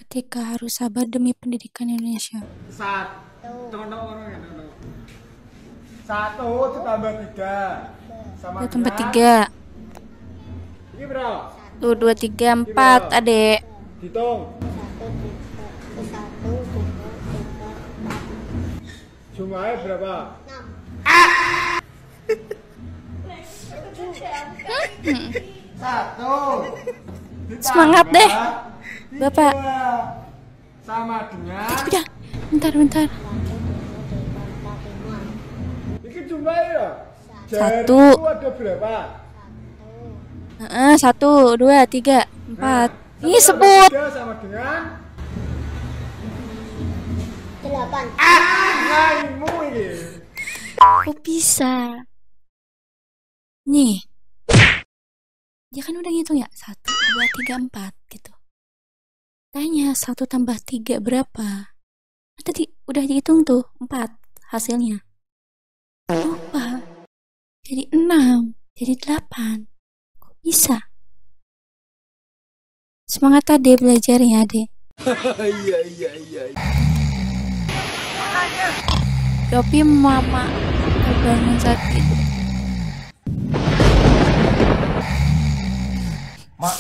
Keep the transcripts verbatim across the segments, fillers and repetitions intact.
ketika harus sabar demi pendidikan Indonesia? Satu. Satu ditambah tiga. Sama Dua tambah tiga. Ini berapa? Tuh, dua, tiga, empat, adek. Hitung. Jumlahnya berapa? Satu. Semangat deh, Bapak. Sama dengan. Udah, bentar, bentar. Ini jumlahnya ya? Satu. Jari itu ada berapa? Heeh, satu, dua, tiga, empat. Nah, Ini satu tambah sebut. tiga sama dengan. Delapan. Nah, ilmu ini. Kok bisa? Nih. Dia kan udah ngitung ya, satu, dua, tiga, empat gitu. Tanya satu tambah tiga berapa? Tadi udah dihitung tuh empat hasilnya. Lupa. Jadi enam, jadi delapan. Kok bisa? Semangat Ade belajarnya, Ade. Iya iya iya. Tapi mama kebangun sakit. Mak.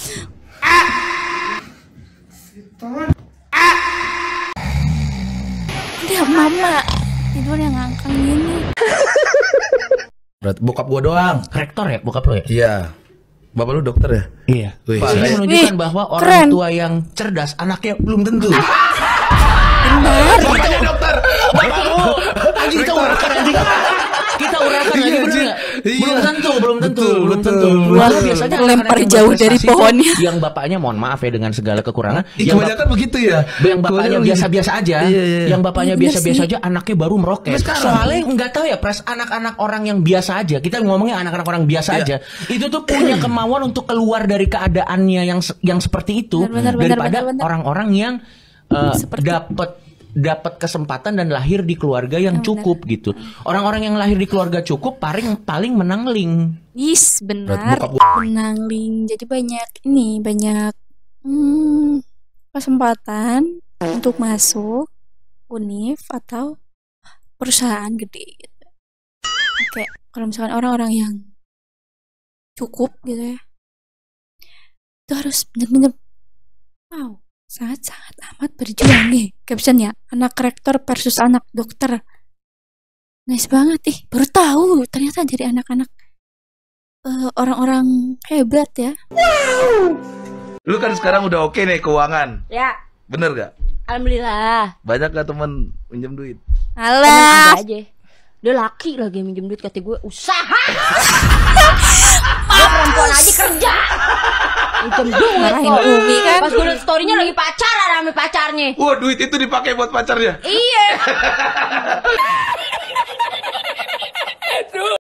Udah mama tidur yang ngangkang gini. Berarti bokap gua doang. Rektor ya, bokap lo ya? Iya. Bapak lu dokter ya? Iya. Wih, Ini saya- menunjukkan Wih, bahwa orang keren. tua yang cerdas, anaknya belum tentu. Benar. Bapaknya dokter. Anjing kita urakan anjing. Kita urakan Iya, lagi bener anjing. nggak? Iya. Belum tentu, belum tentu, Betul, belum betul. tentu. Wah, Karena biasanya terlempar anak-anak yang jauh dari berprestasi tuh pohonnya. Yang bapaknya mohon maaf ya dengan segala kekurangan. Ih, Yang kebanyakan bap- begitu ya. yang bapaknya Kebanyakan biasa-biasa aja, Iya, iya, iya. yang bapaknya Iya, bener biasa-biasa sih. aja, anaknya baru meroket. Tapi sekarang- Soalnya nggak tahu ya, pres anak-anak orang yang biasa aja. Kita ngomongnya anak-anak orang biasa Iya. aja. Itu tuh punya kemauan untuk keluar dari keadaannya yang se- yang seperti itu Benar, benar, daripada benar, benar. orang-orang yang uh, Seperti- dapat dapat kesempatan dan lahir di keluarga yang Benar. cukup gitu. Orang-orang yang lahir di keluarga cukup paling paling menangling. Yes, benar. Berat Menangling. Jadi banyak ini, banyak hmm, kesempatan untuk masuk univ atau perusahaan gede gitu. Oke, kalau misalkan orang-orang yang cukup gitu ya, itu harus bener-bener wow, sangat-sangat amat berjuang nih. Captionnya, anak rektor versus anak dokter. Nice banget ih, baru tahu ternyata jadi anak-anak eh, orang-orang hebat ya. Lu kan sekarang udah oke nih keuangan. Ya, Bener gak? alhamdulillah. Banyak gak temen minjem duit? Temen Alah, ada aja. Dia laki lagi minjem duit, kata gue usaha. Dia perempuan aja kerja. Minjem duit marahin kok. Umi kan. Pas gue liat storynya lagi pacaran sama pacarnya. Wah, duit itu dipakai buat pacarnya. Iya.